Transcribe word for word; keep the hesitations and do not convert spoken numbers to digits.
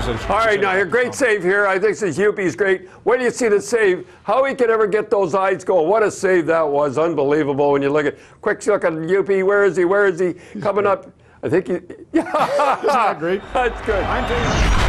those. All right, now your great save here. I think this Youppi's great. When do you see the save? How he could ever get those eyes going? What a save that was! Unbelievable. When you look at quick look at Youppi. Where is he? Where is he? Coming up. I think he. Yeah. Isn't that great? That's good.